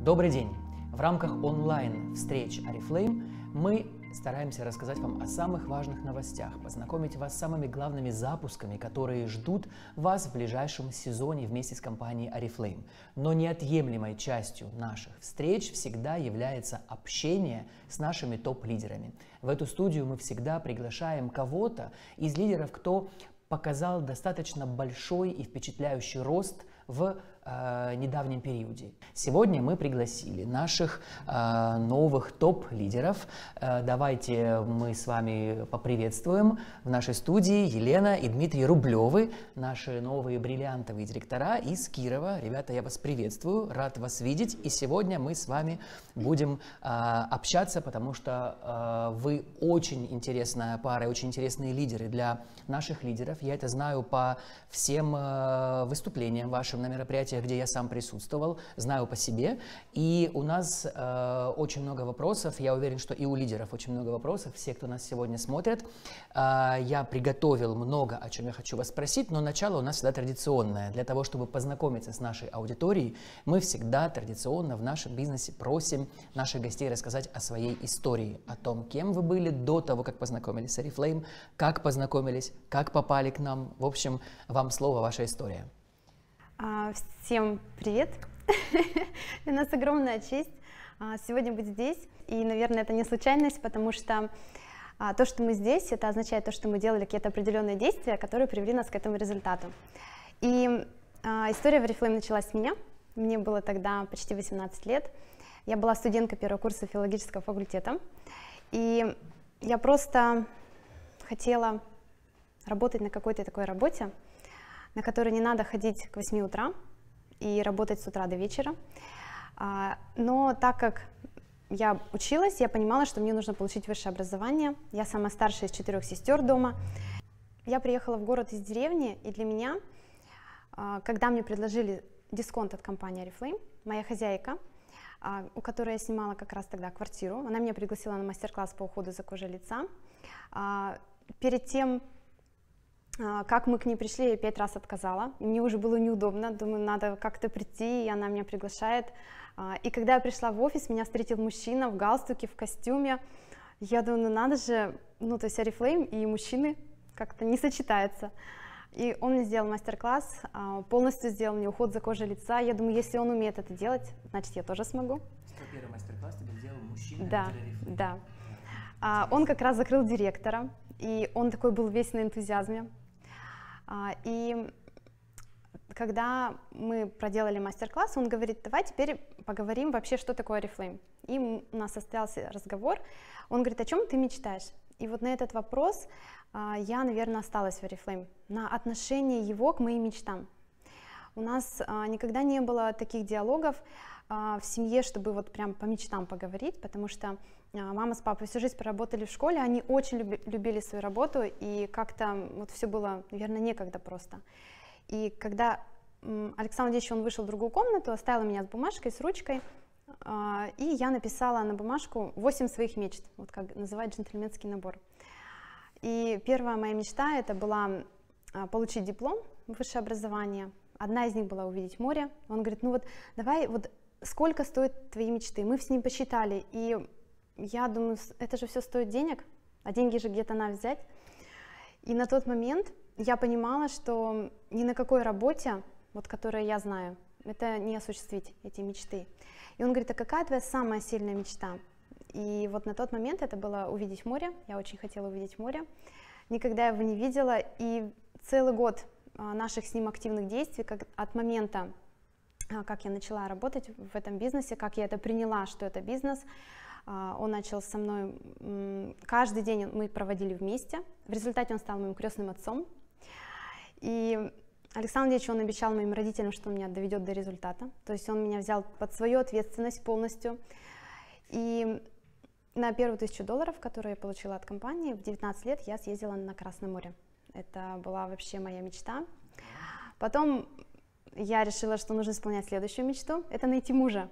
Добрый день! В рамках онлайн-встреч Oriflame мы стараемся рассказать вам о самых важных новостях, познакомить вас с самыми главными запусками, которые ждут вас в ближайшем сезоне вместе с компанией Oriflame. Но неотъемлемой частью наших встреч всегда является общение с нашими топ-лидерами. В эту студию мы всегда приглашаем кого-то из лидеров, кто показал достаточно большой и впечатляющий рост в недавнем периоде. Сегодня мы пригласили наших новых топ-лидеров. Давайте мы с вами поприветствуем в нашей студии Елена и Дмитрий Рублевы, наши новые бриллиантовые директора из Кирова. Ребята, я вас приветствую, рад вас видеть. И сегодня мы с вами будем общаться, потому что вы очень интересная пара, очень интересные лидеры для наших лидеров. Я это знаю по всем выступлениям вашим на мероприятиях, где я сам присутствовал, знаю по себе. И у нас очень много вопросов. Я уверен, что и у лидеров очень много вопросов. Все, кто нас сегодня смотрят. Я приготовил много, о чем я хочу вас спросить, но начало у нас всегда традиционное. Для того, чтобы познакомиться с нашей аудиторией, мы всегда традиционно в нашем бизнесе просим наших гостей рассказать о своей истории, о том, кем вы были до того, как познакомились с Oriflame, как познакомились, как попали к нам. В общем, вам слово, ваша история. Всем привет! Для нас огромная честь сегодня быть здесь. И, наверное, это не случайность, потому что то, что мы здесь, это означает то, что мы делали какие-то определенные действия, которые привели нас к этому результату. И история в Oriflame началась с меня. Мне было тогда почти 18 лет. Я была студенткой первого курса филологического факультета. И я просто хотела работать на какой-то такой работе, на которой не надо ходить к 8 утра и работать с утра до вечера. Но так как я училась, я понимала, что мне нужно получить высшее образование. Я самая старшая из 4 сестер дома. Я приехала в город из деревни, и для меня, когда мне предложили дисконт от компании Oriflame, моя хозяйка, у которой я снимала как раз тогда квартиру, она меня пригласила на мастер-класс по уходу за кожей лица. Перед тем, как мы к ней пришли, я 5 раз отказала, и мне уже было неудобно, думаю, надо как-то прийти, и она меня приглашает. И когда я пришла в офис, меня встретил мужчина в галстуке, в костюме. Я думаю, ну надо же, то есть Oriflame и мужчины как-то не сочетаются. И он мне сделал мастер-класс, полностью сделал мне уход за кожей лица. Я думаю, если он умеет это делать, значит, я тоже смогу. Первый мастер-класс тебе сделал мужчина? Да. Он как раз закрыл директора, и он такой был весь на энтузиазме. И когда мы проделали мастер-класс, он говорит, давай теперь поговорим вообще, что такое Oriflame. И у нас состоялся разговор. Он говорит, о чем ты мечтаешь? И вот на этот вопрос я, наверное, осталась в Oriflame, на отношение его к моим мечтам. У нас никогда не было таких диалогов в семье, чтобы вот прям по мечтам поговорить, потому что мама с папой всю жизнь проработали в школе, они очень любили свою работу, и как-то вот все было, наверное, некогда просто. И когда Александр Владимирович, он вышел в другую комнату, оставил меня с бумажкой, с ручкой, и я написала на бумажку 8 своих мечт, вот как называют джентльменский набор. И первая моя мечта, это была получить диплом, высшее образование. Одна из них была увидеть море. Он говорит, ну вот давай, вот сколько стоят твои мечты? Мы с ним посчитали, и я думаю, это же все стоит денег, а деньги же где-то надо взять. И на тот момент я понимала, что ни на какой работе, вот которую я знаю, это не осуществить эти мечты. И он говорит, а какая твоя самая сильная мечта? И вот на тот момент это было увидеть море, я очень хотела увидеть море. Никогда его не видела, и целый год наших с ним активных действий, как от момента, как я начала работать в этом бизнесе, как я это приняла, что это бизнес, он начал со мной, каждый день мы проводили вместе, в результате он стал моим крестным отцом, и Александр Ильич, он обещал моим родителям, что он меня доведет до результата, то есть он меня взял под свою ответственность полностью, и на первую $1000, которую я получила от компании, в 19 лет я съездила на Красное море, это была вообще моя мечта. Потом я решила, что нужно исполнять следующую мечту, это найти мужа.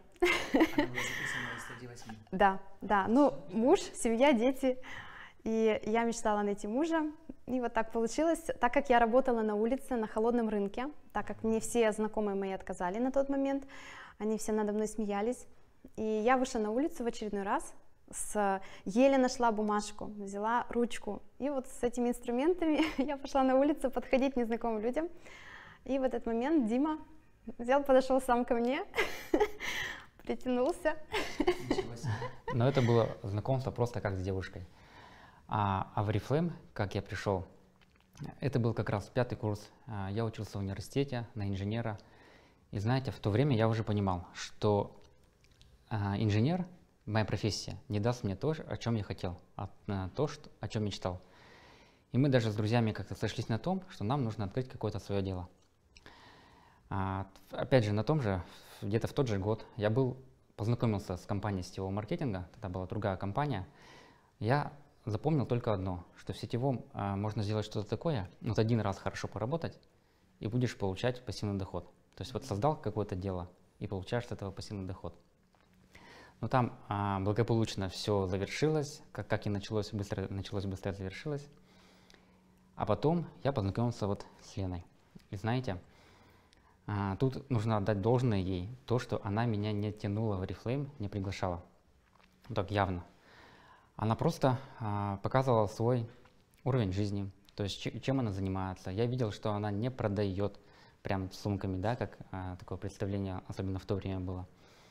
Да, ну муж, семья, дети. И я мечтала найти мужа, и вот так получилось. Так как я работала на улице, на холодном рынке, так как мне все знакомые мои отказали на тот момент, они все надо мной смеялись, и я вышла на улицу в очередной раз, еле нашла бумажку, взяла ручку, и вот с этими инструментами я пошла на улицу подходить к незнакомым людям, и в этот момент Дима подошел сам ко мне, притянулся. Но это было знакомство просто как с девушкой. А в Oriflame, как я пришел, это был как раз 5-й курс. Я учился в университете на инженера. И знаете, в то время я уже понимал, что инженер, моя профессия, не даст мне то, о чем я хотел, то, о чем мечтал. И мы даже с друзьями как-то сошлись на том, что нам нужно открыть какое-то свое дело. Опять же, на том же, где-то в тот же год я познакомился с компанией сетевого маркетинга, тогда была другая компания. Я запомнил только одно, что в сетевом можно сделать что-то такое, вот один раз хорошо поработать, и будешь получать пассивный доход. То есть вот создал какое-то дело и получаешь с этого пассивный доход. Но там благополучно все завершилось, как и началось быстро завершилось. А потом я познакомился вот с Леной. И знаете, тут нужно отдать должное ей, то, что она меня не тянула в Oriflame, не приглашала. Так явно. Она просто показывала свой уровень жизни, то есть чем она занимается. Я видел, что она не продает прям сумками, да, как такое представление, особенно в то время было.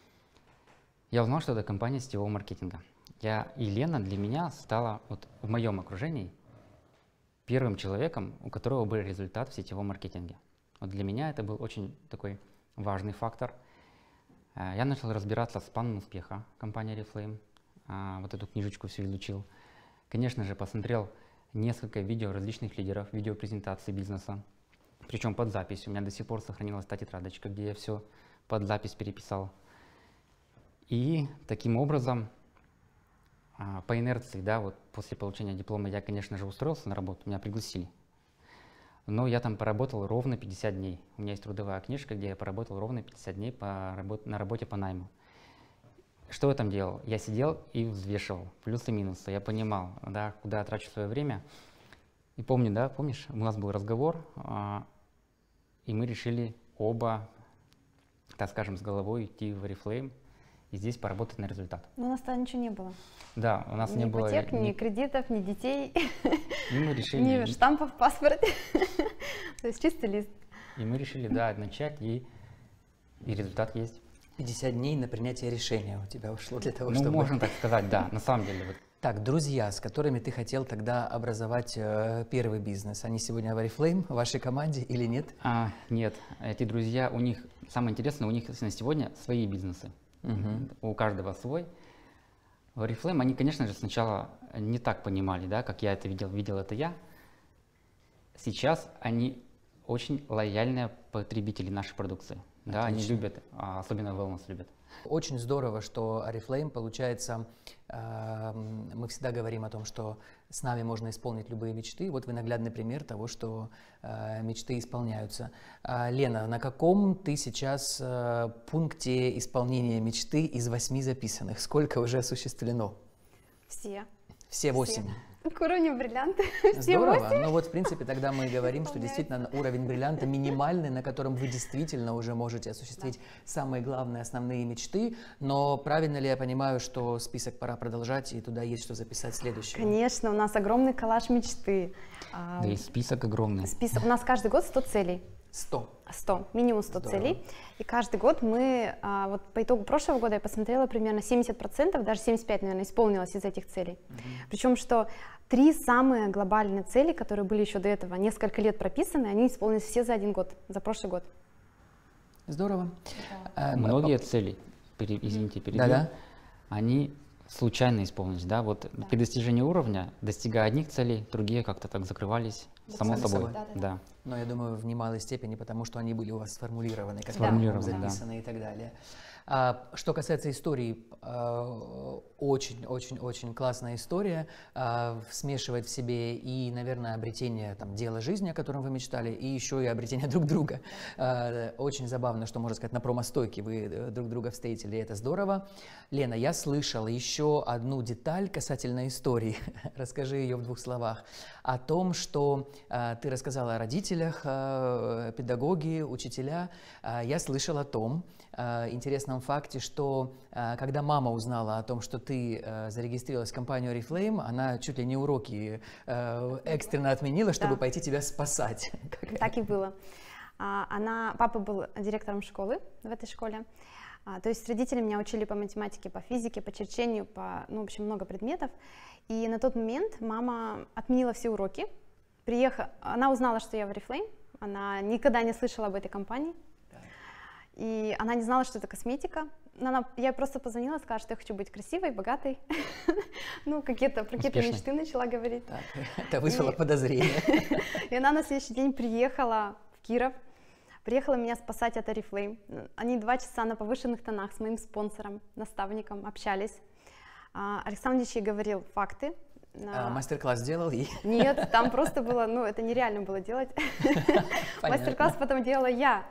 Я узнал, что это компания сетевого маркетинга. И Лена для меня стала вот в моем окружении первым человеком, у которого был результат в сетевом маркетинге. Вот для меня это был очень такой важный фактор. Я начал разбираться с планом успеха компании Oriflame. Вот эту книжечку все изучил. Конечно же, посмотрел несколько видео различных лидеров, видеопрезентаций бизнеса. Причем под запись. У меня до сих пор сохранилась та тетрадочка, где я все под запись переписал. И таким образом, по инерции, да, вот после получения диплома я, конечно же, устроился на работу, меня пригласили. Но я там поработал ровно 50 дней. У меня есть трудовая книжка, где я поработал ровно 50 дней на работе по найму. Что я там делал? Я сидел и взвешивал плюсы и минусы. Я понимал, да, куда я трачу свое время. И помню, да, помнишь, у нас был разговор, и мы решили оба, так скажем, с головой идти в Oriflame и здесь поработать на результат. Но у нас тогда ничего не было. Да, у нас не было ни ипотек, ни кредитов, ни детей, и мы решили, ни штампов в паспорте. То есть чистый лист. И мы решили, да, начать, и результат есть. 50 дней на принятие решения у тебя ушло для того, ну, чтобы... Ну, можно так сказать, да, на самом деле. Вот. Так, друзья, с которыми ты хотел тогда образовать первый бизнес, они сегодня в Oriflame, в вашей команде или нет? Нет, эти друзья, у них, самое интересное, у них на сегодня свои бизнесы. У каждого свой. В Oriflame они, конечно же, сначала не так понимали, да, как я это видел это я. Сейчас они очень лояльные потребители нашей продукции. Да, они любят, особенно wellness любят. Очень здорово, что Oriflame, получается, мы всегда говорим о том, что с нами можно исполнить любые мечты. Вот вы наглядный пример того, что мечты исполняются. Лена, на каком ты сейчас пункте исполнения мечты из 8 записанных? Сколько уже осуществлено? Все. Все 8? К уровню бриллианта. Здорово. Ну вот, в принципе, тогда мы говорим, что действительно уровень бриллианта минимальный, на котором вы действительно уже можете осуществить самые главные, основные мечты. Но правильно ли я понимаю, что список пора продолжать, и туда есть что записать следующее? Конечно, у нас огромный коллаж мечты. Да и список огромный. У нас каждый год 100 целей. 100, минимум 100 целей. И каждый год мы, вот по итогу прошлого года я посмотрела, примерно 70%, даже 75%, наверное, исполнилось из этих целей. Причем, что 3 самые глобальные цели, которые были еще до этого несколько лет прописаны, они исполнились все за 1 год, за прошлый год. Здорово. Многие цели, извините, перебью, они случайно исполнились, да, вот при достижении уровня, достигая одних целей, другие как-то так закрывались, само собой. Да. Но я думаю, в немалой степени, потому что они были у вас сформулированы, как записаны и так далее. Что касается истории, очень-очень-очень классная история, смешивает в себе и, наверное, обретение дела жизни, о котором вы мечтали, и еще и обретение друг друга. Очень забавно, что, можно сказать, на промо-стойке вы друг друга встретили, это здорово. Лена, я слышала еще одну деталь касательно истории, расскажи ее в 2 словах, о том, что ты рассказала о родителях, педагоги, учителя. Я слышал о том, интересно интересном факте, что когда мама узнала о том, что ты зарегистрировалась в компанию Oriflame, она чуть ли не уроки экстренно отменила, чтобы пойти тебя спасать. Так и было. Папа был директором школы в этой школе. То есть родители меня учили по математике, по физике, по черчению, в общем, много предметов. И на тот момент мама отменила все уроки. Она узнала, что я в Oriflame, она никогда не слышала об этой компании. И она не знала, что это косметика. Я просто позвонила, сказала, что я хочу быть красивой, богатой. Ну, про какие-то мечты начала говорить. Это вызвало подозрение. И она на следующий день приехала в Киров. Приехала меня спасать от Oriflame. Они 2 часа на повышенных тонах с моим спонсором, наставником общались. Александр Ильич ей говорил факты. Мастер-класс делал? Нет, там просто было, это нереально было делать. Мастер-класс потом делала я.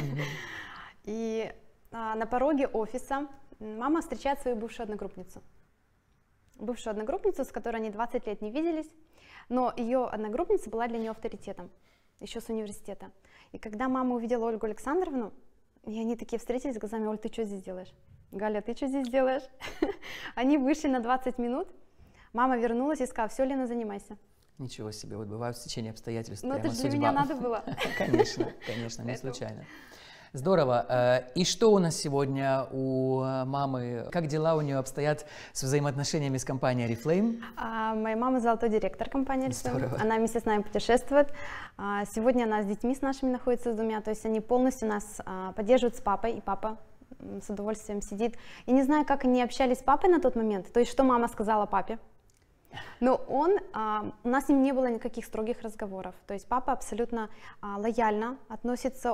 И на пороге офиса мама встречает свою бывшую одногруппницу. Бывшую одногруппницу, с которой они 20 лет не виделись, но ее одногруппница была для нее авторитетом, еще с университета. И когда мама увидела Ольгу Александровну, и они такие встретились глазами: Оль, ты что здесь делаешь? Галя, ты что здесь делаешь? Они вышли на 20 минут, мама вернулась и сказала: все, Лена, занимайся. Ничего себе, вот бывают стечения обстоятельств. Ну это же для меня надо было. Конечно, не случайно. Здорово. И что у нас сегодня у мамы? Как дела у нее обстоят с взаимоотношениями с компанией Oriflame? Моя мама золотой директор компании Oriflame. Здорово. Она вместе с нами путешествует. Сегодня она с детьми с нашими находится, с 2. То есть они полностью нас поддерживают с папой. И папа с удовольствием сидит. И не знаю, как они общались с папой на тот момент. То есть что мама сказала папе. Но у нас с ним не было никаких строгих разговоров. То есть папа абсолютно лояльно относится.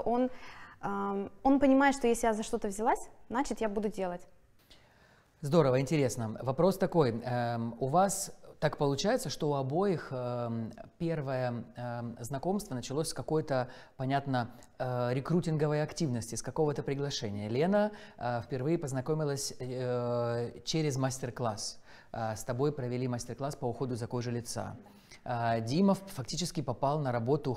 Он понимает, что если я за что-то взялась, значит, я буду делать. Здорово, интересно. Вопрос такой. У вас так получается, что у обоих первое знакомство началось с какой-то, понятно, рекрутинговой активности, с какого-то приглашения. Лена впервые познакомилась через мастер-класс. С тобой провели мастер-класс по уходу за кожей лица. Дима фактически попал на работу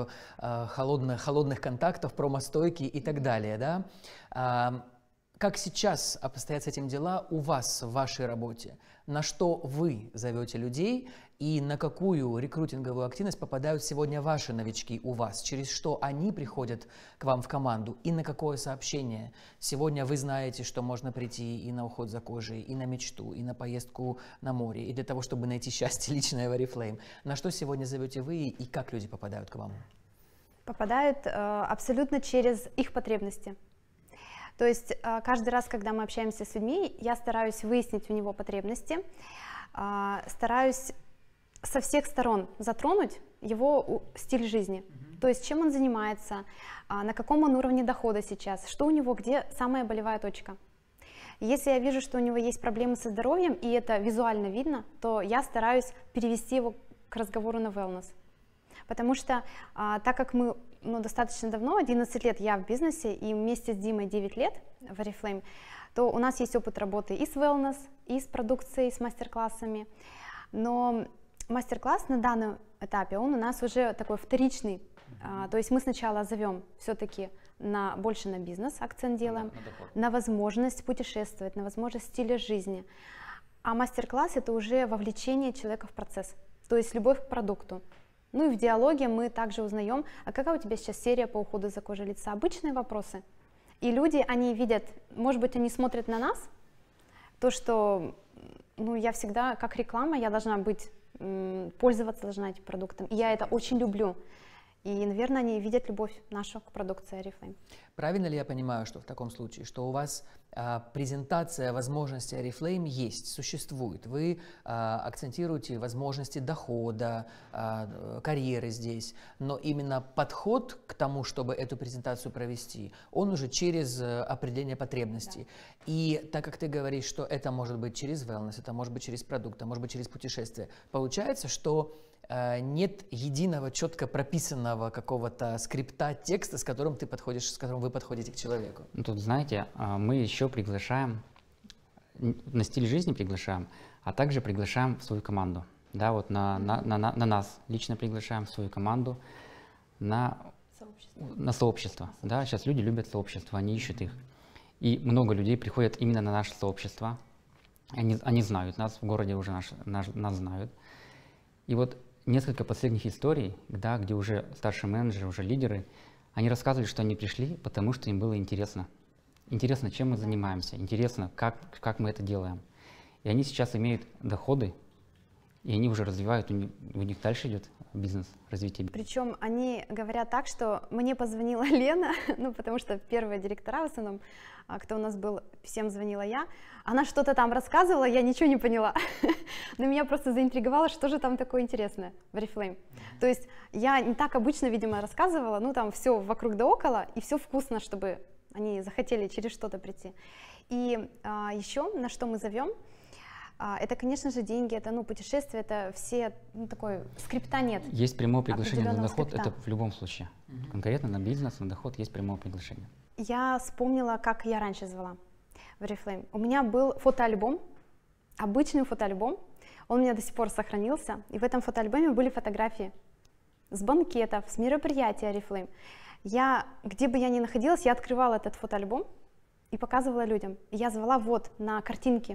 холодных контактов, промостойки и так далее. Да? Как сейчас обстоят с этим дела у вас в вашей работе? На что вы зовете людей и на какую рекрутинговую активность попадают сегодня ваши новички у вас? Через что они приходят к вам в команду и на какое сообщение? Сегодня вы знаете, что можно прийти и на уход за кожей, и на мечту, и на поездку на море, и для того, чтобы найти счастье личное в Oriflame. На что сегодня зовете вы и как люди попадают к вам? Попадают абсолютно через их потребности. То есть каждый раз, когда мы общаемся с людьми, я стараюсь выяснить у него потребности, стараюсь со всех сторон затронуть его стиль жизни. То есть чем он занимается, на каком он уровне дохода сейчас, что у него, где самая болевая точка. Если я вижу, что у него есть проблемы со здоровьем, и это визуально видно, то я стараюсь перевести его к разговору на wellness. Потому что так как мы достаточно давно, 11 лет я в бизнесе, и вместе с Димой 9 лет в Oriflame, то у нас есть опыт работы и с wellness, и с продукцией, и с мастер-классами. Но мастер-класс на данном этапе, он у нас уже такой вторичный. То есть мы сначала зовем все-таки больше на бизнес, акцент делаем, на возможность путешествовать, на возможность стиля жизни. А мастер-класс — это уже вовлечение человека в процесс, то есть любовь к продукту. Ну и в диалоге мы также узнаем, а какая у тебя сейчас серия по уходу за кожей лица? Обычные вопросы. И люди, они видят, может быть, они смотрят на нас, то, что я всегда, как реклама, я должна быть, пользоваться должна этим продуктом. И я это очень люблю. И, наверное, они видят любовь нашу к продукции Oriflame. Правильно ли я понимаю, что в таком случае, что у вас презентация возможностей Oriflame есть, существует? Вы акцентируете возможности дохода, карьеры здесь, но именно подход к тому, чтобы эту презентацию провести, он уже через определение потребностей. Да. И так как ты говоришь, что это может быть через wellness, это может быть через продукт, это может быть через путешествие, получается, что нет единого, четко прописанного какого-то скрипта, текста, с которым вы подходите к человеку. Тут, знаете, мы еще приглашаем, на стиль жизни приглашаем, а также приглашаем в свою команду. Да, вот на нас лично приглашаем в свою команду, на сообщество. Да, сейчас люди любят сообщества, они ищут их. И много людей приходят именно на наше сообщество. Они знают нас, в городе уже нас знают. И вот несколько последних историй, да, где уже старшие менеджеры, уже лидеры, они рассказывали, что они пришли, потому что им было интересно. Интересно, чем мы занимаемся, интересно, как мы это делаем. И они сейчас имеют доходы, и они уже развивают, у них дальше идет бизнес, развитие. Причем они говорят так, что мне позвонила Лена, ну потому что первые директора в основном, кто у нас был, всем звонила я, она что-то там рассказывала, я ничего не поняла, но меня просто заинтриговало, что же там такое интересное в Oriflame. То есть я не так обычно, видимо, рассказывала, ну там все вокруг да около, и все вкусно, чтобы они захотели через что-то прийти. И еще на что мы зовем, это, конечно же, деньги, это, ну, путешествия, это все, ну, такой, скрипта нет. Есть прямое приглашение на доход, скрипта. это в любом случае. Конкретно на бизнес, на доход есть прямое приглашение. Я вспомнила, как я раньше звала в Oriflame. У меня был фотоальбом, обычный фотоальбом, он у меня до сих пор сохранился, и в этом фотоальбоме были фотографии с банкетов, с мероприятий Oriflame. Где бы я ни находилась, я открывала этот фотоальбом и показывала людям. И я звала вот на картинки.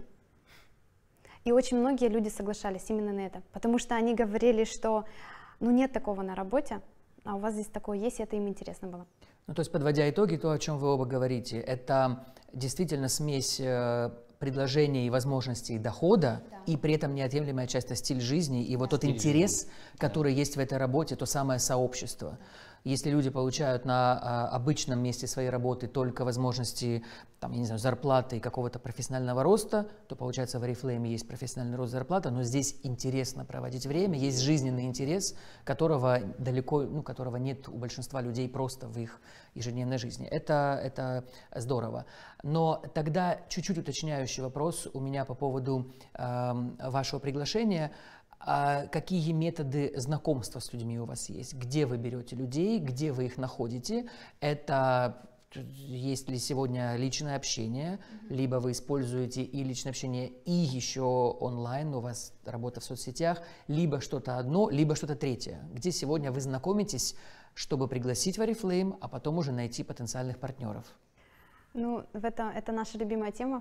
И очень многие люди соглашались именно на это, потому что они говорили, что ну нет такого на работе, а у вас здесь такое есть, и это им интересно было. Ну, то есть, подводя итоги, то, о чем вы оба говорите, это действительно смесь предложений и возможностей дохода, да, и при этом неотъемлемая часть — это стиль жизни, и вот тот интерес, который есть в этой работе, то самое сообщество. Если люди получают на обычном месте своей работы только возможности, там, я не знаю, зарплаты и какого-то профессионального роста, то, получается, в Oriflame есть профессиональный рост, зарплата, но здесь интересно проводить время, есть жизненный интерес, которого которого нет у большинства людей просто в их ежедневной жизни. Это здорово. Но тогда чуть-чуть уточняющий вопрос у меня по поводу вашего приглашения. Какие методы знакомства с людьми у вас есть? Где вы берете людей, где вы их находите? Это есть ли сегодня личное общение, либо вы используете и личное общение, и еще онлайн, у вас работа в соцсетях, либо что-то одно, либо что-то третье? Где сегодня вы знакомитесь, чтобы пригласить в Oriflame, а потом уже найти потенциальных партнеров? Ну, это наша любимая тема,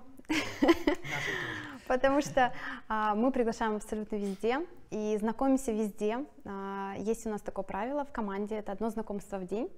потому что мы приглашаем абсолютно везде и знакомимся везде. Есть у нас такое правило в команде, это одно знакомство в день.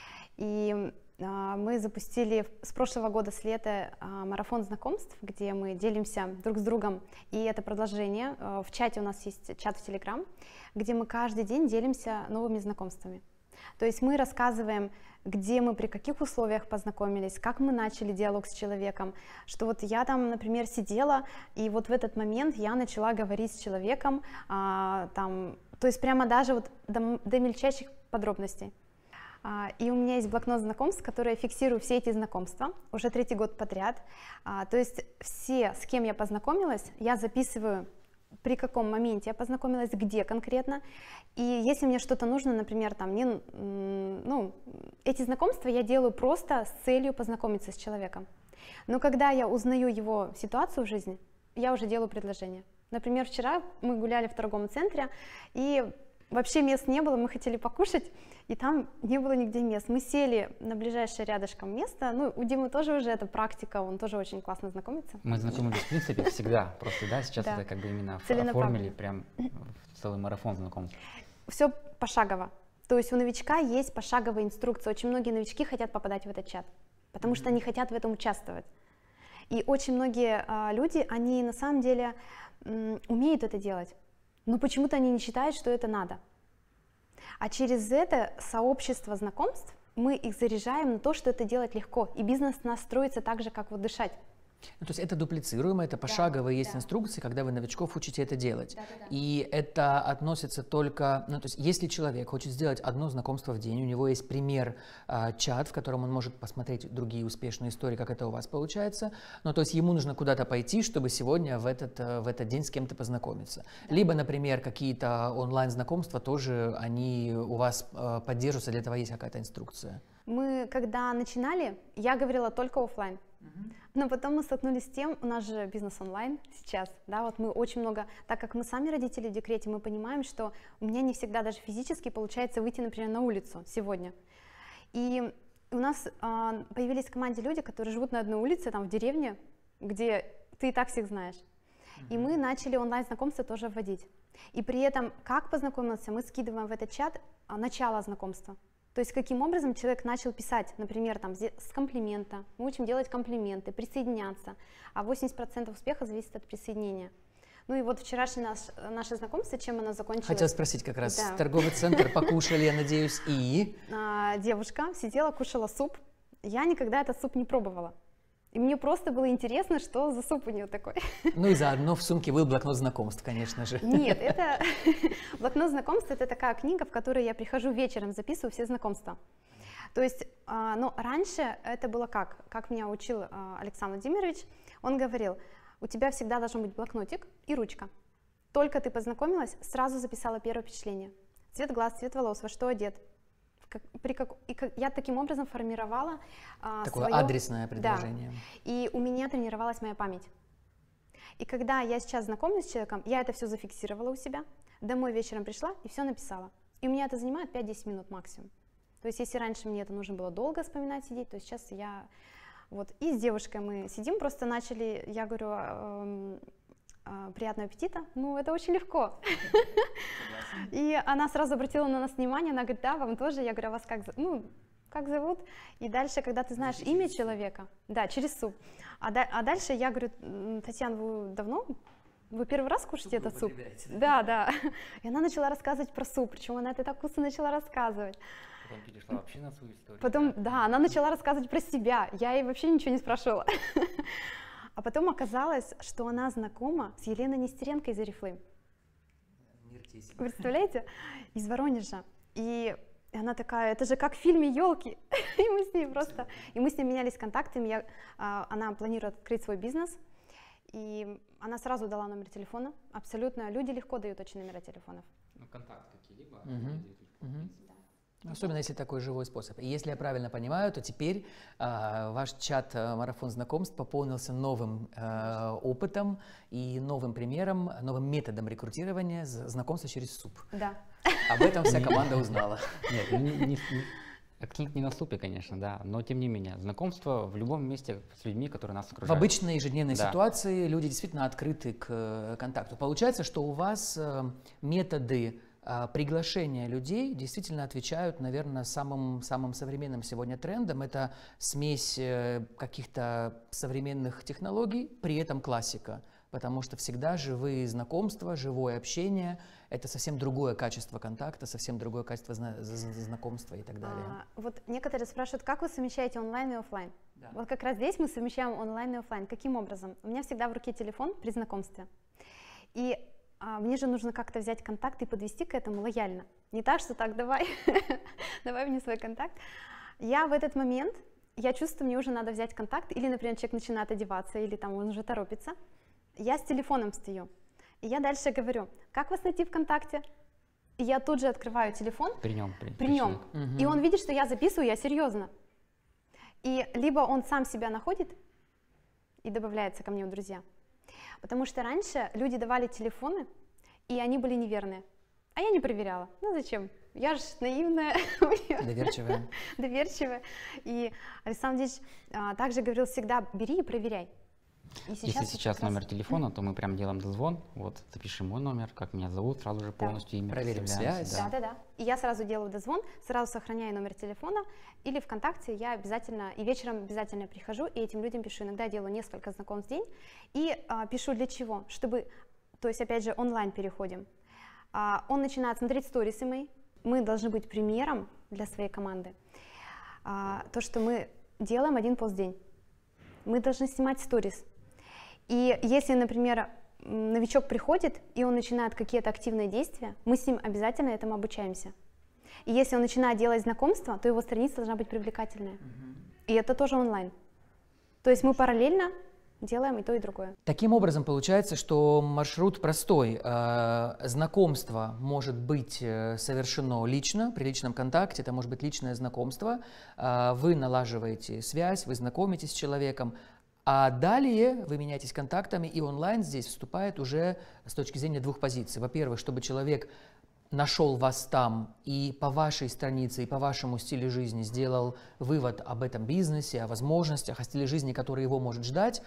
И мы запустили с прошлого года, с лета, марафон знакомств, где мы делимся друг с другом, и это продолжение. В чате у нас есть чат в Telegram, где мы каждый день делимся новыми знакомствами. То есть мы рассказываем, где мы, при каких условиях познакомились, как мы начали диалог с человеком, что вот я там, например, сидела, и вот в этот момент я начала говорить с человеком, то есть прямо даже вот до мельчайших подробностей. И у меня есть блокнот знакомств, в который я фиксирую все эти знакомства уже 3-й год подряд. То есть все, с кем я познакомилась, я записываю, при каком моменте я познакомилась, где конкретно. И если мне что-то нужно, например, там, эти знакомства я делаю просто с целью познакомиться с человеком. Но когда я узнаю его ситуацию в жизни, я уже делаю предложение. Например, вчера мы гуляли в торговом центре, и вообще мест не было, мы хотели покушать, и там не было нигде мест. Мы сели на ближайшее рядышком место, ну, у Димы тоже уже это практика, он тоже очень классно знакомится. Мы знакомились, в принципе, всегда, просто, да, сейчас это как бы именно оформили прям целый марафон знакомств. Все пошагово, то есть у новичка есть пошаговая инструкция, очень многие новички хотят попадать в этот чат, потому что они хотят в этом участвовать. И очень многие люди, они на самом деле умеют это делать, но почему-то они не считают, что это надо. А через это сообщество знакомств мы их заряжаем на то, что это делать легко, и бизнес настроится так же, как вот дышать. Ну, то есть это дуплицируемо, это пошаговые есть инструкции, когда вы новичков учите это делать. И это относится только, ну, то есть если человек хочет сделать одно знакомство в день, у него есть пример чат, в котором он может посмотреть другие успешные истории, как это у вас получается, ну, то есть ему нужно куда-то пойти, чтобы сегодня в этот день с кем-то познакомиться. Либо, например, какие-то онлайн-знакомства тоже, они у вас поддерживаются, для этого есть какая-то инструкция. Мы, когда начинали, я говорила только офлайн. Но потом мы столкнулись с тем, у нас же бизнес онлайн сейчас, да, вот мы очень много, так как мы сами родители в декрете, мы понимаем, что у меня не всегда даже физически получается выйти, например, на улицу сегодня. И у нас появились в команде люди, которые живут на одной улице, там в деревне, где ты и так всех знаешь. И мы начали онлайн-знакомство тоже вводить. И при этом, как познакомился, мы скидываем в этот чат начало знакомства. То есть каким образом человек начал писать, например, там, с комплимента. Мы учим делать комплименты, присоединяться. А 80% успеха зависит от присоединения. Ну и вот вчерашнее наше знакомство, чем оно закончилось? Хотела спросить как раз. Да. Торговый центр покушали, я надеюсь, и... Девушка сидела, кушала суп. Я никогда этот суп не пробовала. И мне просто было интересно, что за суп у нее такой. Ну и заодно в сумке был блокнот знакомств, конечно же. Нет, это блокнот знакомств, это такая книга, в которой я прихожу вечером, записываю все знакомства. То есть, ну, раньше это было как меня учил Александр Владимирович, он говорил, у тебя всегда должен быть блокнотик и ручка. Только ты познакомилась, сразу записала первое впечатление. Цвет глаз, цвет волос, во что одет. Я таким образом формировала такое свое... адресное предложение. Да. И у меня тренировалась моя память. И когда я сейчас знакомлюсь с человеком, я это все зафиксировала у себя, домой вечером пришла и все написала. И у меня это занимает 5-10 минут максимум. То есть если раньше мне это нужно было долго вспоминать, сидеть, то сейчас я... Вот. И с девушкой мы сидим, просто начали, я говорю... приятного аппетита, ну это очень легко. И она сразу обратила на нас внимание, она говорит, да, вам тоже, я говорю, а вас как зовут? И дальше, когда ты знаешь имя человека, да, через суп, а дальше я говорю, Татьяна, вы давно, вы первый раз кушаете этот суп? Да, да. И она начала рассказывать про суп, причем она это так вкусно начала рассказывать. Потом перешла вообще на свою историю. Потом, да, она начала рассказывать про себя, я ей вообще ничего не спрашивала. А потом оказалось, что она знакома с Еленой Нестеренко из Oriflame. Представляете? Из Воронежа. И она такая, это же как в фильме «Елки». И мы с ней менялись контактами. Она планирует открыть свой бизнес. И она сразу дала номер телефона. Абсолютно. Люди легко дают очень номера телефонов. Ну, контакт какие-либо. Особенно если такой живой способ. И если я правильно понимаю, то теперь ваш чат «Марафон знакомств» пополнился новым опытом и новым примером, новым методом рекрутирования знакомства через суп. Да. Об этом вся команда узнала. Нет, акцент не на супе, конечно, да, но тем не менее, знакомство в любом месте с людьми, которые нас окружают. В обычной ежедневной ситуации люди действительно открыты к контакту. Получается, что у вас методы приглашения людей действительно отвечают, наверное, самым современным сегодня трендам. Это смесь каких-то современных технологий, при этом классика. Потому что всегда живые знакомства, живое общение – это совсем другое качество контакта, совсем другое качество знакомства и так далее. Вот некоторые спрашивают, как вы совмещаете онлайн и офлайн? Да. Вот как раз здесь мы совмещаем онлайн и офлайн. Каким образом? У меня всегда в руке телефон при знакомстве. И мне же нужно как-то взять контакт и подвести к этому лояльно. Не так, что так, давай мне свой контакт. Я в этот момент, я чувствую, мне уже надо взять контакт, или, например, человек начинает одеваться, или там он уже торопится. Я с телефоном стою. И я дальше говорю, как вас найти ВКонтакте? И я тут же открываю телефон. При нем. И он видит, что я записываю, я серьезно. И либо он сам себя находит и добавляется ко мне в друзья. Потому что раньше люди давали телефоны, и они были неверные. А я не проверяла. Ну зачем? Я же наивная. Доверчивая. Доверчивая. И Александр Ильич также говорил всегда, бери и проверяй. И Если сейчас номер телефона, то мы прям делаем дозвон, вот запишем мой номер, как меня зовут, сразу же полностью имя. Проверим связь. Да. И я сразу делаю дозвон, сразу сохраняю номер телефона, или ВКонтакте я обязательно, и вечером обязательно прихожу, и этим людям пишу. Иногда я делаю несколько знакомств в день, и пишу для чего? Чтобы, то есть опять же онлайн переходим. Он начинает смотреть сторисы мои, мы должны быть примером для своей команды. То, что мы делаем один пост в день. Мы должны снимать сторис. И если, например, новичок приходит, и он начинает какие-то активные действия, мы с ним обязательно этому обучаемся. И если он начинает делать знакомства, то его страница должна быть привлекательная. И это тоже онлайн. То есть мы параллельно делаем и то, и другое. Таким образом, получается, что маршрут простой. Знакомство может быть совершено лично, при личном контакте, это может быть личное знакомство. Вы налаживаете связь, вы знакомитесь с человеком, а далее вы меняетесь контактами, и онлайн здесь вступает уже с точки зрения двух позиций. Во-первых, чтобы человек нашел вас там и по вашей странице, и по вашему стилю жизни сделал вывод об этом бизнесе, о возможностях, о стиле жизни, который его может ждать.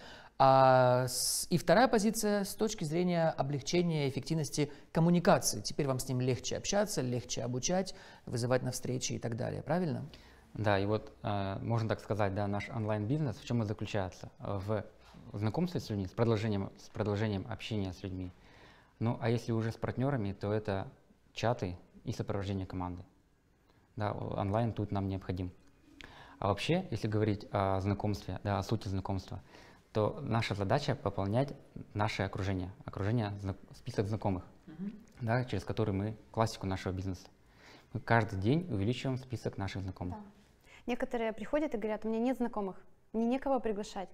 И вторая позиция с точки зрения облегчения эффективности коммуникации. Теперь вам с ним легче общаться, легче обучать, вызывать на встречи и так далее. Правильно? Да, и вот можно так сказать, да, наш онлайн-бизнес в чем и заключается? В знакомстве с людьми, с продолжением общения с людьми. Ну, а если уже с партнерами, то это чаты и сопровождение команды. Да, онлайн тут нам необходим. А вообще, если говорить о знакомстве, да, о сути знакомства, то наша задача пополнять наше окружение, список знакомых, да, через который мы классику нашего бизнеса. Мы каждый день увеличиваем список наших знакомых. Да. Некоторые приходят и говорят: у меня нет знакомых, мне некого приглашать.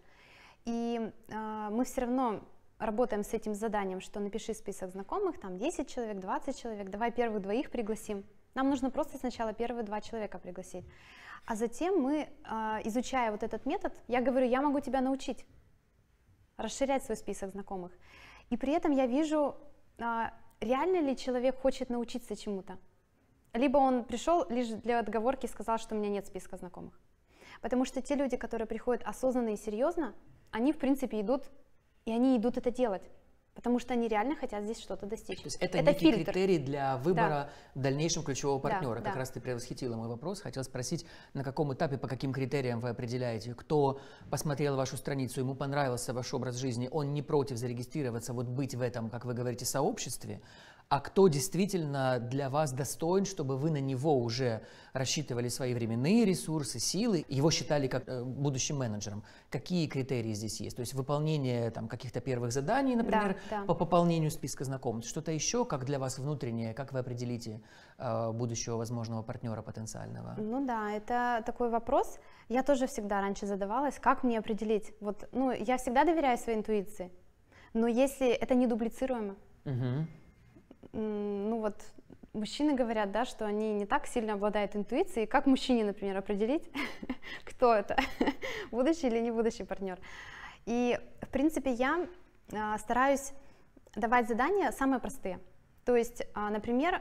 И мы все равно работаем с этим заданием, что напиши список знакомых, там 10 человек, 20 человек, давай первых двоих пригласим. Нам нужно просто сначала первые 2 человека пригласить. А затем мы, изучая вот этот метод, я говорю: я могу тебя научить расширять свой список знакомых. И при этом я вижу, реально ли человек хочет научиться чему-то. Либо он пришел лишь для отговорки и сказал, что у меня нет списка знакомых. Потому что те люди, которые приходят осознанно и серьезно, они в принципе идут, и они идут это делать, потому что они реально хотят здесь что-то достичь. То есть это некий фильтр, критерий для выбора в дальнейшем ключевого партнера. Да, как раз ты предвосхитила мой вопрос. Хотел спросить, на каком этапе, по каким критериям вы определяете, кто посмотрел вашу страницу, ему понравился ваш образ жизни, он не против зарегистрироваться, вот быть в этом, как вы говорите, сообществе, а кто действительно для вас достоин, чтобы вы на него уже рассчитывали свои временные ресурсы, силы, его считали как будущим менеджером. Какие критерии здесь есть? То есть выполнение там каких-то первых заданий, например, по пополнению списка знакомых. Что-то еще, как для вас внутреннее, как вы определите будущего возможного партнера потенциального? Ну да, это такой вопрос. Я тоже всегда раньше задавалась, как мне определить. Вот, ну, я всегда доверяю своей интуиции, но если это не дублицируемо, ну вот мужчины говорят, да, что они не так сильно обладают интуицией. Как мужчине, например, определить, кто это, будущий или не будущий партнер? И, в принципе, я стараюсь давать задания самые простые. То есть, например,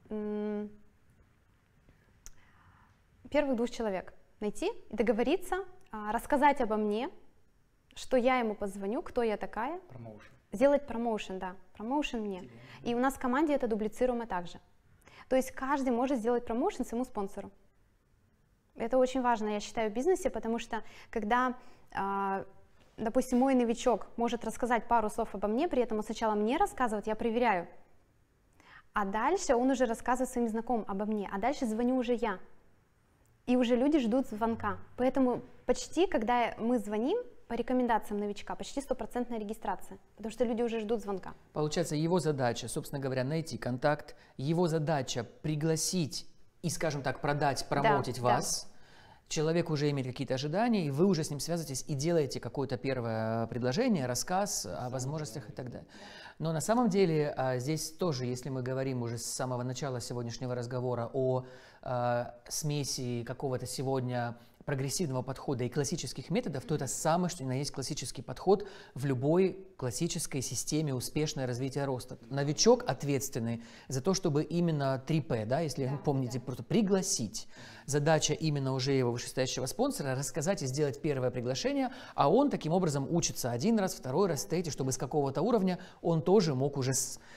первых 2 человек найти, договориться, рассказать обо мне, что я ему позвоню, кто я такая. Промоушен. Сделать промоушен, да, промоушен мне. И у нас в команде это дублицируемо также. То есть каждый может сделать промоушен своему спонсору. Это очень важно, я считаю, в бизнесе, потому что когда, допустим, мой новичок может рассказать пару слов обо мне, при этом он сначала мне рассказывает, я проверяю, а дальше он уже рассказывает своим знакомым обо мне, а дальше звоню уже я. И уже люди ждут звонка. Поэтому почти, когда мы звоним, по рекомендациям новичка, почти 100% регистрация, потому что люди уже ждут звонка. Получается, его задача, собственно говоря, найти контакт, его задача пригласить и, скажем так, продать, промотить вас. Человек уже имеет какие-то ожидания, и вы уже с ним связываетесь и делаете какое-то первое предложение, рассказ о возможностях и так далее. Но на самом деле здесь тоже, если мы говорим уже с самого начала сегодняшнего разговора о смеси какого-то сегодня прогрессивного подхода и классических методов, то это самое, что ни на есть классический подход в любой классической системе успешного развития роста. Новичок ответственный за то, чтобы именно 3P, да, если вы помните, просто пригласить. Задача именно уже его вышестоящего спонсора рассказать и сделать первое приглашение, а он таким образом учится 1 раз, 2 раз, 3, чтобы с какого-то уровня он тоже мог уже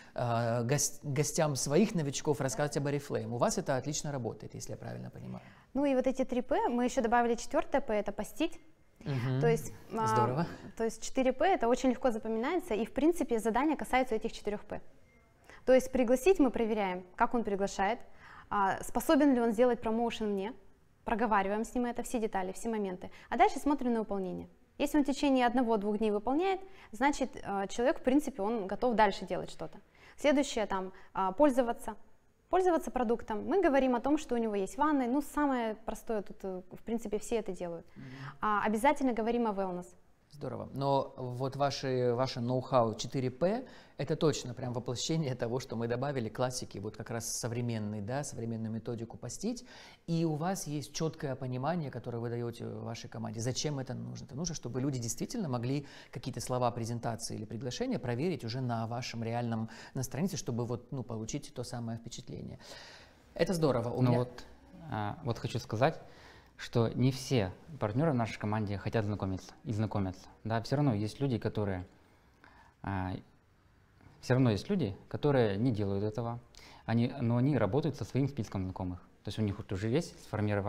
гостям своих новичков рассказать об Oriflame. У вас это отлично работает, если я правильно понимаю. Ну и вот эти 3P, мы еще добавили 4 P, это постить. То есть, здорово. То есть 4P это очень легко запоминается, и в принципе задания касаются этих 4P. То есть пригласить мы проверяем, как он приглашает, способен ли он сделать промоушен мне, проговариваем с ним это, все детали, все моменты, а дальше смотрим на выполнение. Если он в течение 1-2 дней выполняет, значит человек в принципе он готов дальше делать что-то. Следующее там пользоваться продуктом. Мы говорим о том, что у него есть ванны, ну самое простое, тут в принципе все это делают. Обязательно говорим о wellness. Здорово. Но вот ваше ноу-хау 4P – это точно прям воплощение того, что мы добавили классики, вот как раз современный, да, современную методику постить. И у вас есть четкое понимание, которое вы даете вашей команде. Зачем это нужно? Это нужно, чтобы люди действительно могли какие-то слова презентации или приглашения проверить уже на вашем реальном на странице, чтобы вот, ну, получить то самое впечатление. Это здорово. Вот хочу сказать, что не все партнеры в нашей команде хотят знакомиться и знакомятся. Да, все равно есть люди, которые не делают этого, но они работают со своим списком знакомых. То есть у них уже есть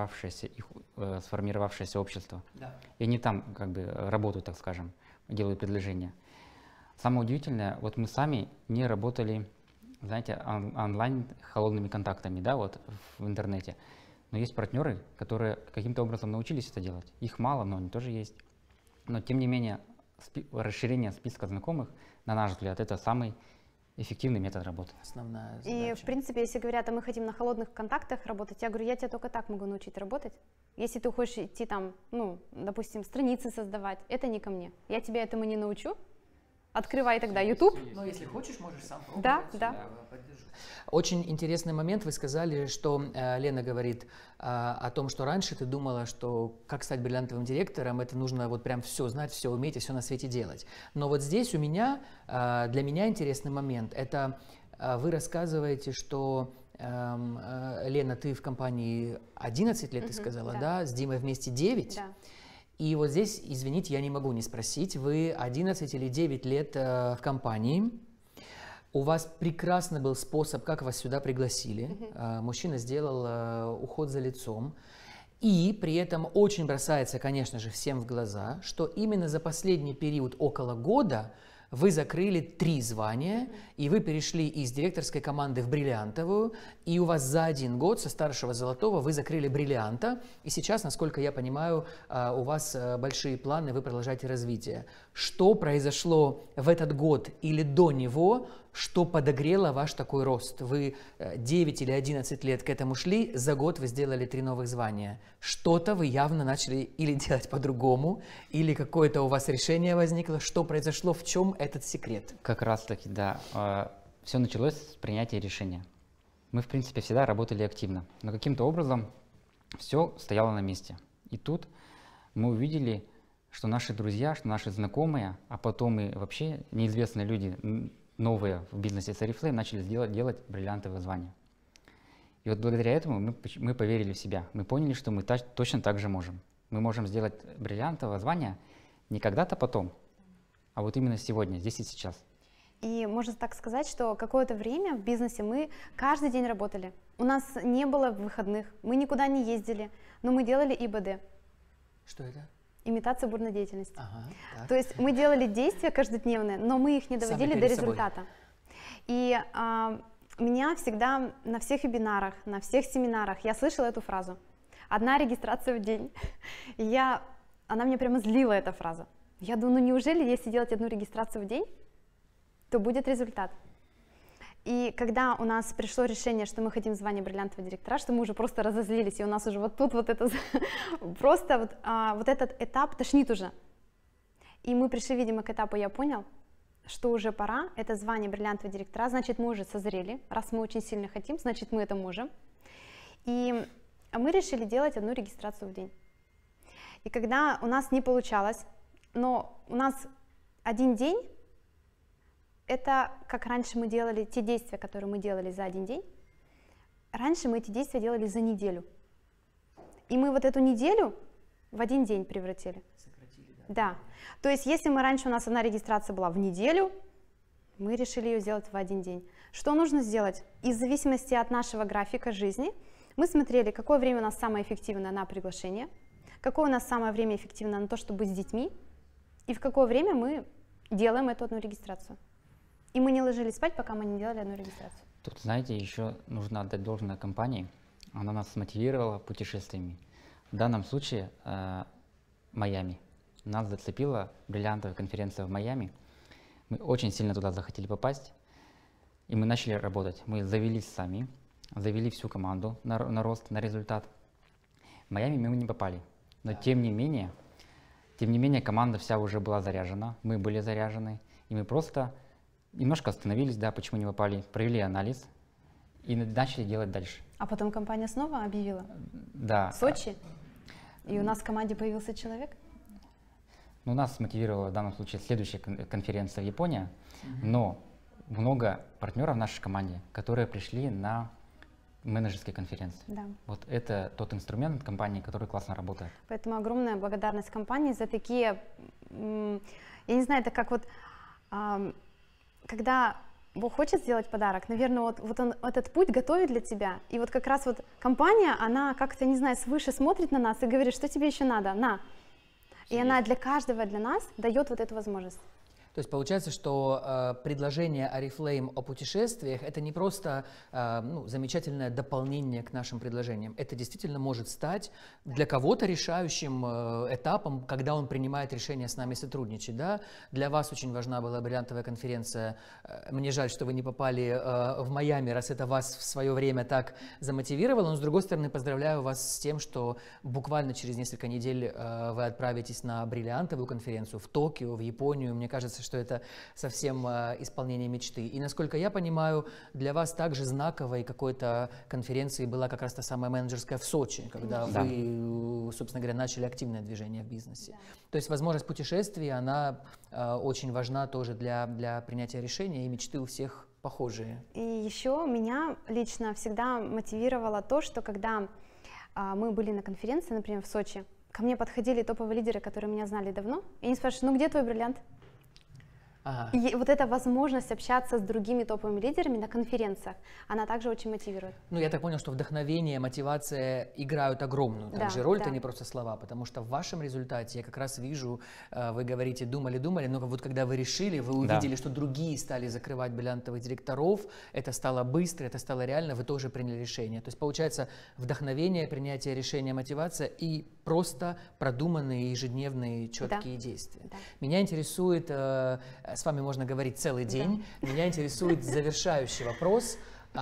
сформировавшееся общество, Да. И они там как бы работают, так скажем, делают предложения. Самое удивительное, вот мы сами не работали, знаете, онлайн холодными контактами, да, вот в интернете. Но есть партнеры, которые каким-то образом научились это делать. Их мало, но они тоже есть. Но тем не менее, расширение списка знакомых, на наш взгляд, это самый эффективный метод работы. Основная задача. И, в принципе, если говорят, а мы хотим на холодных контактах работать, я говорю, я тебя только так могу научить работать. Если ты хочешь идти там, ну, допустим, страницы создавать, это не ко мне. Я тебя этому не научу. Открывай тогда YouTube. Но если хочешь, можешь сам пробовать. Да, Я да. поддержу. Очень интересный момент. Вы сказали, что Лена говорит о том, что раньше ты думала, что как стать бриллиантовым директором, это нужно вот прям все знать, все уметь и все на свете делать. Но вот здесь у меня, для меня интересный момент. Это вы рассказываете, что Лена, ты в компании 11 лет, ты сказала, да? С Димой вместе 9? Да. И вот здесь, извините, я не могу не спросить, вы 11 или 9 лет в компании, у вас прекрасный был способ, как вас сюда пригласили, мужчина сделал уход за лицом, и при этом очень бросается, конечно же, всем в глаза, что именно за последний период около года вы закрыли 3 звания, и вы перешли из директорской команды в бриллиантовую, и у вас за 1 год со старшего золотого вы закрыли бриллианта, и сейчас, насколько я понимаю, у вас большие планы, вы продолжаете развитие. Что произошло в этот год или до него, что подогрело ваш такой рост? Вы 9 или 11 лет к этому шли, за год вы сделали 3 новых звания. Что-то вы явно начали или делать по-другому, или какое-то у вас решение возникло. Что произошло, в чем этот секрет? Как раз таки, да. Все началось с принятия решения. Мы, в принципе, всегда работали активно, но каким-то образом все стояло на месте. И тут мы увидели, что наши друзья, что наши знакомые, а потом и вообще неизвестные люди, новые в бизнесе с Oriflame, начали делать бриллиантовые звания. И вот благодаря этому мы поверили в себя. Мы поняли, что мы точно так же можем. Мы можем сделать бриллиантовое звание не когда-то потом, а вот именно сегодня, здесь и сейчас. И можно так сказать, что какое-то время в бизнесе мы каждый день работали. У нас не было выходных, мы никуда не ездили, но мы делали ИБД. Что это? Имитация бурной деятельности. Ага, так. То есть мы делали действия каждодневные, но мы их не доводили до результата. И меня всегда на всех вебинарах, на всех семинарах я слышала эту фразу. 1 регистрация в день. Она меня прямо злила, эта фраза. Я думаю, ну неужели, если делать 1 регистрацию в день, то будет результат. И когда у нас пришло решение, что мы хотим звание бриллиантового директора, что мы уже просто разозлились, и у нас уже вот тут вот это, просто вот этот этап тошнит уже. И мы пришли, видимо, к этапу, я понял, что уже пора, это звание бриллиантового директора, значит, мы уже созрели, раз мы очень сильно хотим, значит, мы это можем. И мы решили делать 1 регистрацию в день. И когда у нас не получалось, но у нас 1 день, это как раньше мы делали те действия, которые мы делали за 1 день. Раньше мы эти действия делали за неделю. И мы вот эту неделю в 1 день превратили. Сократили, да? Да. То есть если мы раньше, у нас 1 регистрация была в неделю, мы решили ее сделать в 1 день. Что нужно сделать? И в зависимости от нашего графика жизни, мы смотрели, какое время у нас самое эффективное на приглашение, какое у нас самое время эффективное на то, чтобы быть с детьми, и в какое время мы делаем эту 1 регистрацию. И мы не ложились спать, пока мы не делали 1 регистрацию. Тут, знаете, еще нужно отдать должное компании. Она нас мотивировала путешествиями. В данном случае Майами. Нас зацепила бриллиантовая конференция в Майами. Мы очень сильно туда захотели попасть. И мы начали работать. Мы завелись сами, завели всю команду на рост, на результат. В Майами мы не попали. Но тем не менее, Тем не менее, команда вся уже была заряжена, мы были заряжены, и мы просто немножко остановились, да, почему не попали, провели анализ и начали делать дальше. А потом компания снова объявила? Да. В Сочи? И у нас в команде появился человек? Ну, нас мотивировала в данном случае следующая конференция в Японии, но много партнеров в нашей команде, которые пришли на менеджерской конференции. Да. Вот это тот инструмент компании, который классно работает. Поэтому огромная благодарность компании за такие, я не знаю, это как вот, когда Бог хочет сделать подарок, наверное, вот он этот путь готовит для тебя. И вот как раз вот компания, она как-то, не знаю, свыше смотрит на нас и говорит, что тебе еще надо, на. И она для каждого, для нас дает вот эту возможность. То есть получается, что предложение Oriflame о путешествиях — это не просто замечательное дополнение к нашим предложениям. Это действительно может стать для кого-то решающим этапом, когда он принимает решение с нами сотрудничать. Да? Для вас очень важна была бриллиантовая конференция. Мне жаль, что вы не попали в Майами, раз это вас в свое время так замотивировало. Но, с другой стороны, поздравляю вас с тем, что буквально через несколько недель вы отправитесь на бриллиантовую конференцию в Токио, в Японию. Мне кажется, что это совсем исполнение мечты. И, насколько я понимаю, для вас также знаковой какой-то конференцией была как раз та самая менеджерская в Сочи, когда вы, собственно говоря, начали активное движение в бизнесе. Да. То есть возможность путешествий, она очень важна тоже для принятия решения, и мечты у всех похожие. И еще меня лично всегда мотивировало то, что когда мы были на конференции, например, в Сочи, ко мне подходили топовые лидеры, которые меня знали давно, и они спрашивают, ну где твой бриллиант? Ага. И вот эта возможность общаться с другими топовыми лидерами на конференциях, она также очень мотивирует. Ну, я так понял, что вдохновение, мотивация играют огромную также роль, это не просто слова, потому что в вашем результате я как раз вижу, вы говорите, думали, но вот когда вы решили, вы увидели, что другие стали закрывать бриллиантовых директоров, это стало быстро, это стало реально, вы тоже приняли решение. То есть получается вдохновение, принятие решения, мотивация и просто продуманные ежедневные четкие действия. Да. Меня интересует, с вами можно говорить целый день, меня интересует завершающий вопрос.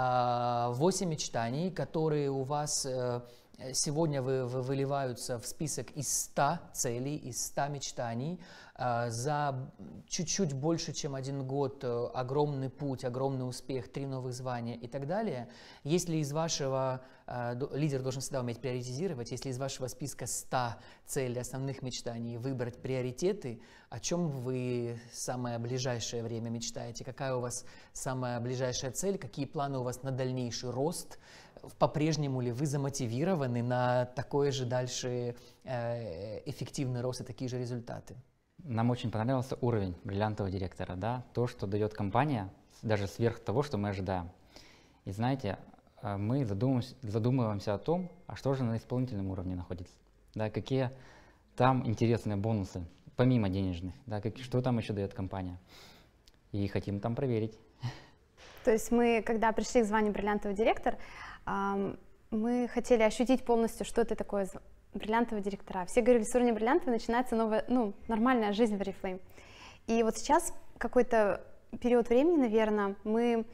8 мечтаний, которые у вас сегодня выливаются в список из 100 целей, из 100 мечтаний. За чуть-чуть больше, чем 1 год, огромный путь, огромный успех, 3 новых звания и так далее. Если из вашего, лидер должен всегда уметь приоритизировать, если из вашего списка 100 целей, основных мечтаний выбрать приоритеты, о чем вы самое ближайшее время мечтаете? Какая у вас самая ближайшая цель? Какие планы у вас на дальнейший рост? По-прежнему ли вы замотивированы на такой же дальше эффективный рост и такие же результаты? Нам очень понравился уровень бриллиантового директора, да, то, что дает компания, даже сверх того, что мы ожидаем. И знаете, мы задумываемся о том, а что же на исполнительном уровне находится, да, какие там интересные бонусы, помимо денежных, да, что там еще дает компания. И хотим там проверить. То есть мы, когда пришли к званию бриллиантовый директор, мы хотели ощутить полностью, что это такое бриллиантовые директора. Все говорили, с уровня бриллиантовый начинается новая, нормальная жизнь в Oriflame. И вот сейчас какой-то период времени, наверное, мы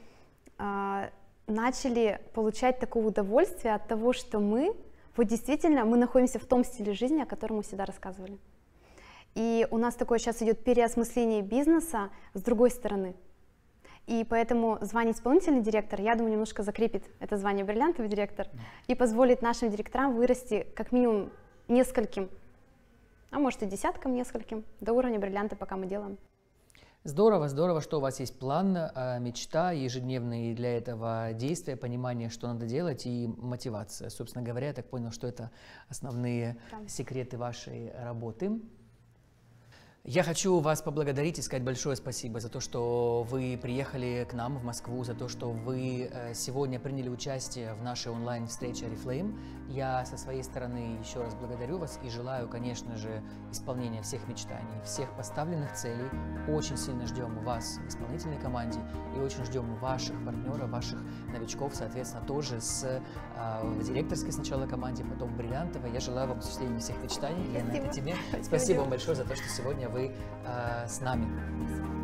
начали получать такое удовольствие от того, что мы действительно находимся в том стиле жизни, о котором мы всегда рассказывали. И у нас такое сейчас идет переосмысление бизнеса с другой стороны. И поэтому звание исполнительный директор, я думаю, немножко закрепит это звание бриллиантовый директор и позволит нашим директорам вырасти как минимум нескольким, а может и десяткам нескольким, до уровня бриллианта, пока мы делаем. Здорово, здорово, что у вас есть план, мечта, ежедневные для этого действия, понимание, что надо делать, и мотивация. Собственно говоря, я так понял, что это основные секреты вашей работы. Я хочу вас поблагодарить и сказать большое спасибо за то, что вы приехали к нам в Москву, за то, что вы сегодня приняли участие в нашей онлайн-встрече Oriflame. Я со своей стороны еще раз благодарю вас и желаю, конечно же, исполнения всех мечтаний, всех поставленных целей. Очень сильно ждем вас в исполнительной команде и очень ждем ваших партнеров, ваших новичков, соответственно, тоже в директорской сначала команде, потом в бриллиантовой. Я желаю вам осуществления всех мечтаний. Лена, это тебе. Спасибо вам большое за то, что сегодня вы с нами.